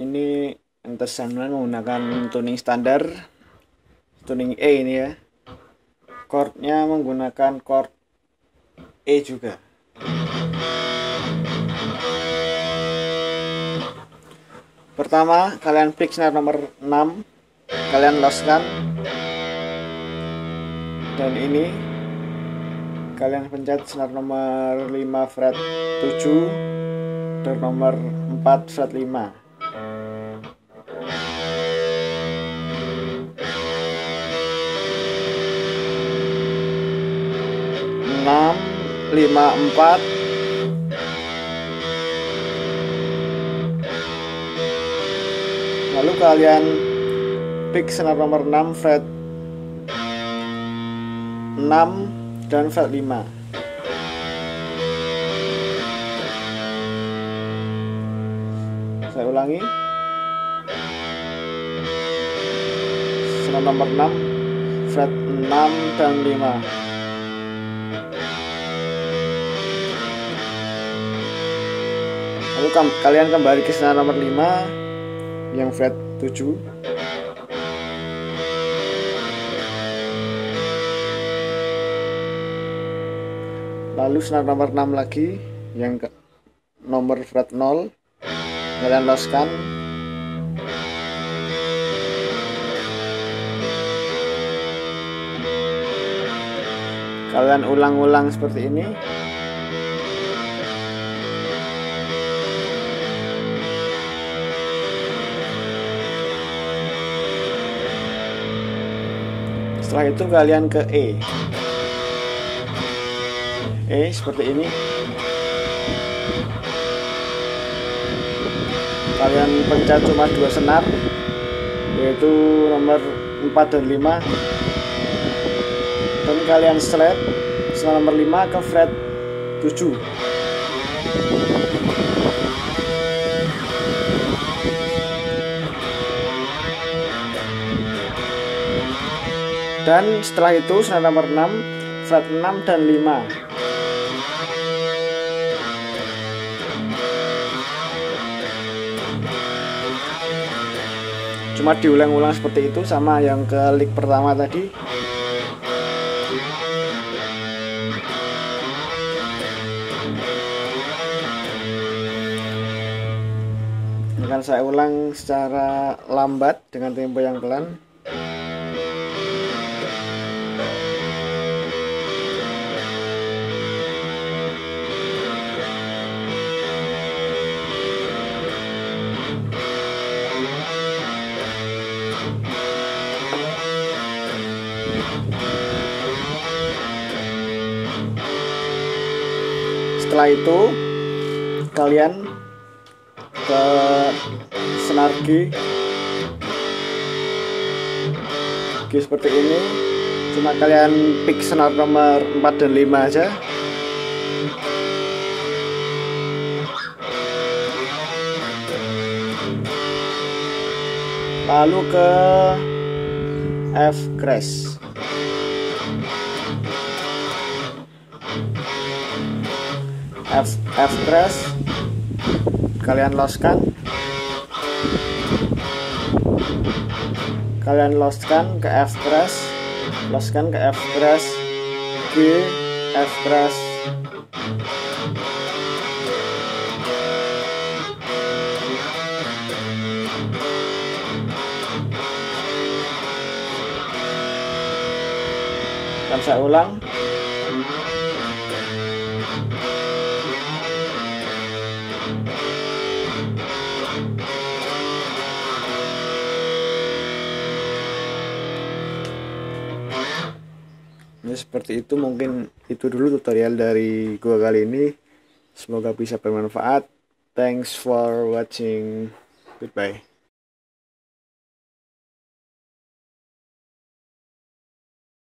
Ini Enter menggunakan tuning standar, tuning E ini ya. Chordnya menggunakan chord E juga. Pertama, kalian pick senar nomor 6, kalian loskan, dan ini kalian pencet senar nomor 5 fret 7 dan nomor 4 fret 5. 6, 5, 4. Lalu kalian pick senar nomor 6 fret 6 dan fret 5. Saya ulangi. Senar nomor 6 fret 6 dan 5. Lalu kalian kembali ke senar nomor 5 yang fret 7. Lalu senar nomor 6 lagi yang ke nomor fret 0, kalian loskan. Kalian ulang-ulang seperti ini. Setelah itu kalian ke E seperti ini. Kalian pencet cuma 2 senar, yaitu nomor 4 dan 5, dan kalian slide senar nomor 5 ke fret 7. Dan setelah itu senar nomor 6 fret 6 dan 5. Cuma diulang-ulang seperti itu, sama yang ke lick pertama tadi. Akan saya ulang secara lambat dengan tempo yang pelan. Setelah itu kalian ke senar G seperti ini. Cuma kalian pick senar nomor 4 dan 5 aja. Lalu ke F crash. F crash kalian loskan. Kalian loskan ke F crash, loskan ke F crash G, F crash. Dan saya ulang. Ya, seperti itu. Mungkin itu dulu tutorial dari gua kali ini. Semoga bisa bermanfaat. Thanks for watching. Goodbye.